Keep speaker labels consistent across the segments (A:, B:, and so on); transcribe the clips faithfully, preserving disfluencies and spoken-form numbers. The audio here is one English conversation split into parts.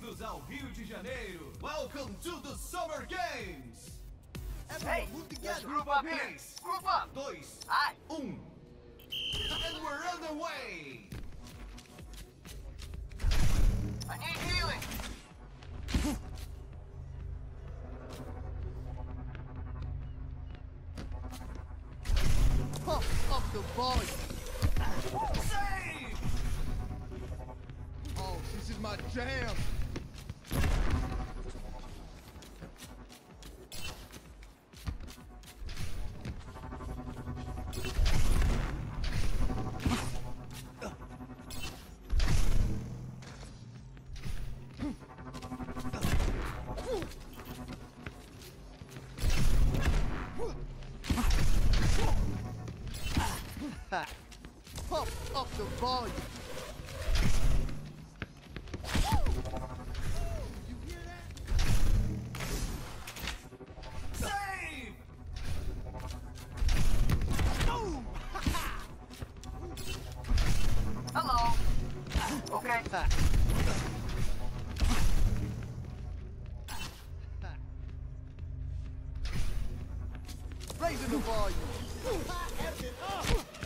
A: Bem-vindos ao Rio de Janeiro. Welcome to the Summer Games.
B: Hey, let's group up here. Group up.
A: Dois,
B: Aye.
A: um. And we're underway.
B: I need healing.
C: Pump up the volume.
A: Save!
C: Oh, this is my jam. Pump up the volume. You hear that?
A: Save!
C: Boom!
B: Hello. Okay.
C: Raising the volume. F it up.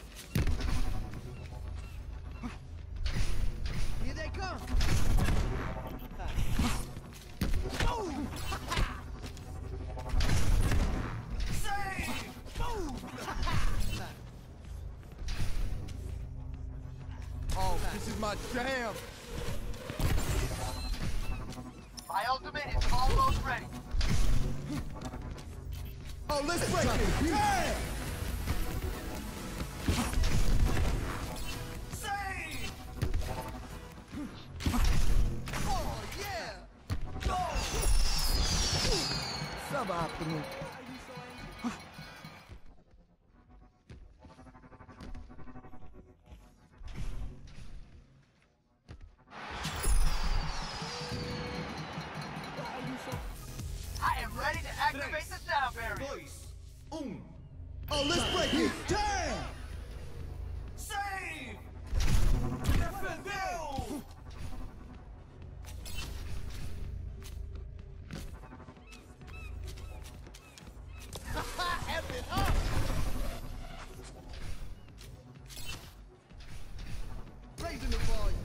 C: Here they come. Boom!
A: Save!
C: Boom! Oh, this is my jam.
B: My ultimate is almost ready.
C: Oh, let's break it. Yeah!
A: Save!
C: Oh, yeah!
A: Go!
C: Suboptimal.
B: I am ready to activate the sound barrier.
A: Dois, um.
C: Oh, let's break it. Damn!
A: Save! Defendeu!
C: F it up! Raising the volume.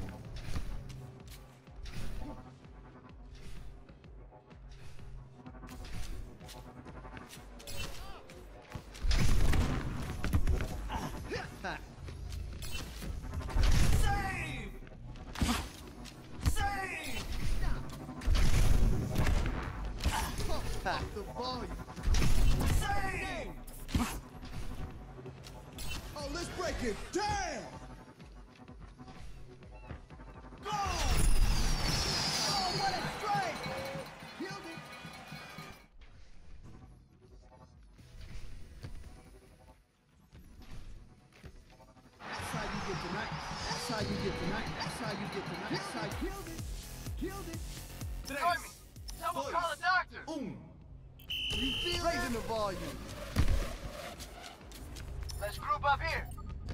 A: Save! Save!
C: Pump up the volume.
A: Save!
C: Oh, let's break it. Damn!
A: Go!
C: Oh, what a strike! Killed it. That's how you get tonight. That's how you get tonight. That's how you get tonight. That's how you killed it. Killed it.
B: Join
A: Três,
B: me. Someone
A: dois,
B: call a doctor.
A: um.
C: You feel Raising the volume.
B: Let's group up here.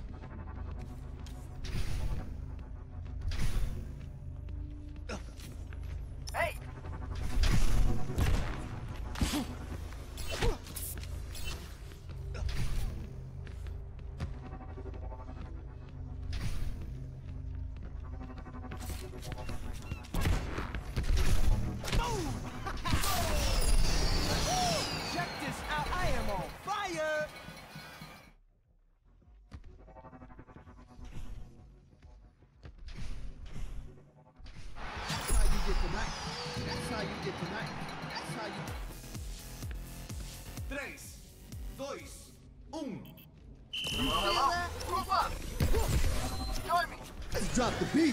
B: Hey.
C: Check this out. I am on fire. That's how you get tonight. That's how you get tonight. That's how you.
A: Três, dois, um.
B: Hello. Group up. Join me.
C: Let's drop the beat.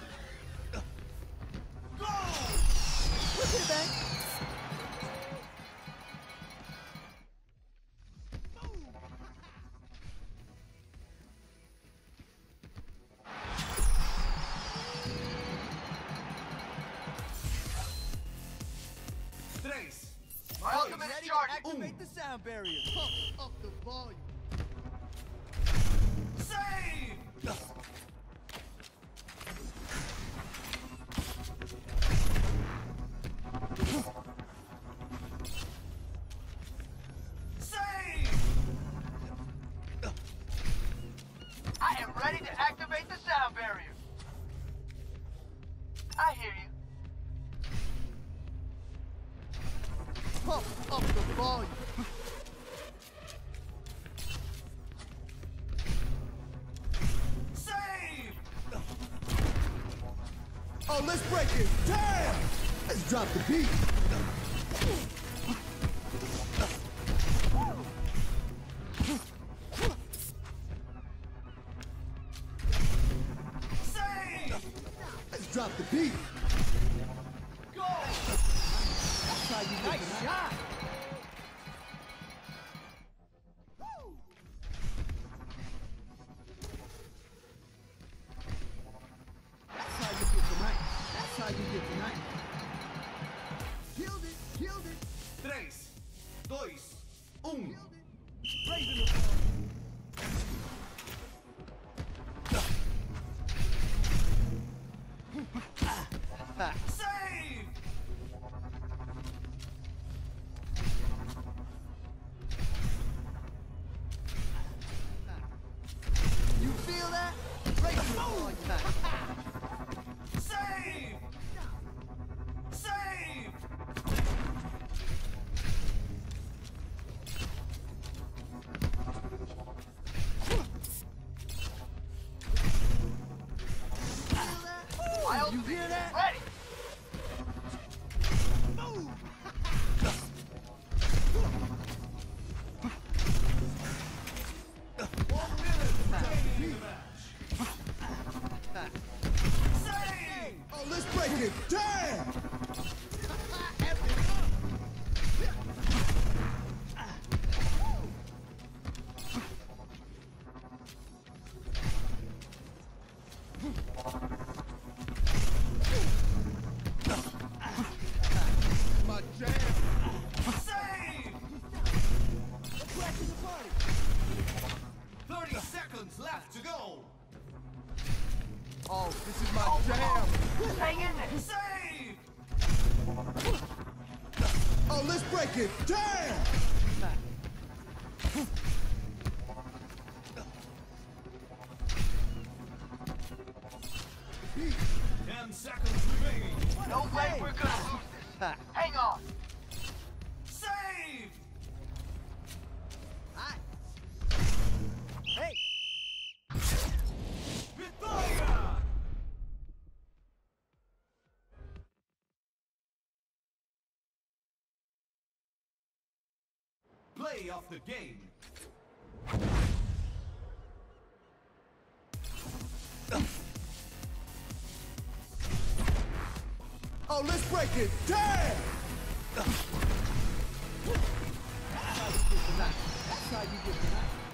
A: Go!
C: Look at that.
A: Três,
B: My ultimate is charging.
C: Activate the sound barrier. Pump up the volume.
A: save!
C: Pump up the volume.
A: Save!
C: Oh, let's break it. Damn! Let's drop the beat.
A: Save!
C: Let's drop the beat.
A: Go!
C: That's how you get
B: Nice
C: tonight.
B: shot.
C: That's how you get tonight. That's how you get tonight. Killed it. Killed it.
A: Tres, dois, um.
C: Raising the bar.
A: Save!
C: You feel that? Raising the volume.
A: Save! Save!
B: I'll
C: You hear that?
B: ready.
A: One minute remaining in the match. Save!
C: Oh, let's break it. Damn! My jam.
A: Save!
C: Back in the party.
A: thirty seconds left to go.
C: Oh, this is my jam.
B: Hang in there.
A: Save!
C: Oh, let's break it. Damn!
A: Ten seconds remaining.
B: No way we're gonna lose this. Hang on.
A: Save!
C: Hi. Hey.
A: Victoria! Play of the game.
C: Oh, let's break it. Damn! That's how you get tonight. That's how you get tonight.